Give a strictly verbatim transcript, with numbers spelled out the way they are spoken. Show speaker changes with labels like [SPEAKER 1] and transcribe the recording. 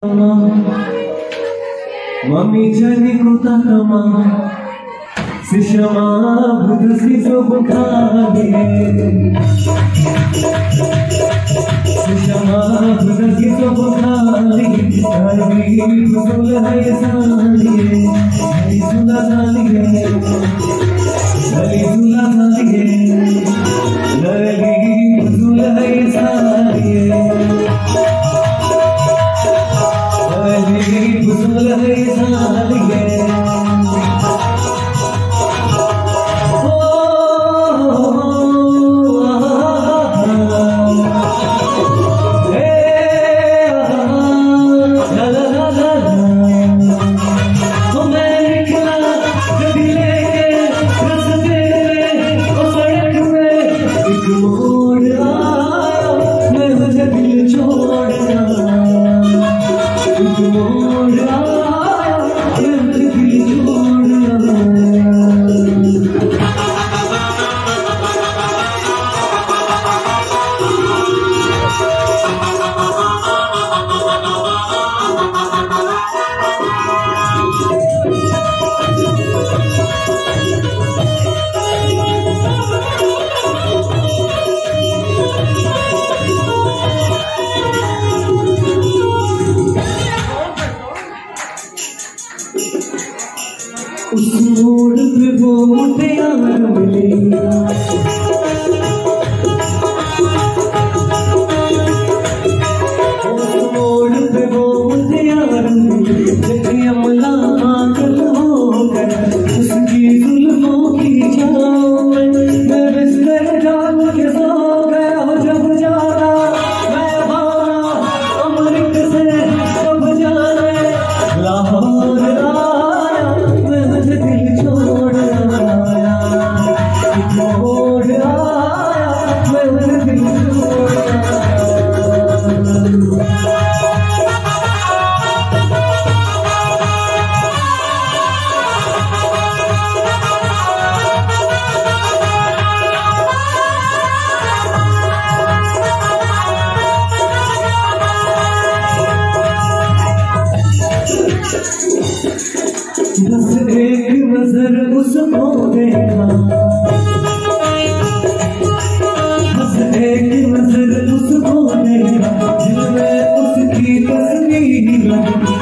[SPEAKER 1] Mami jani kota kama Sishama budsi so bukhari Sishama budsi so bukhari Harbi fusul hai sani Hari sula sani Hari sula sani Harbi fusul hai sani फुसूल है सालिए उस मोड़ पे वो प्यार मिलेगा उस मोड़ पे वो प्यार मिलेगा अमला पागल होकर उसकी जुल्मों की छाँव में मैं बिस्तर डाल के सो गया जब जाना मैं भागा अमृत से कब जाने लाहौर बस एक नजर उसको देखा बस एक नजर उसको देखा दिल में उसकी तस्वीर लगी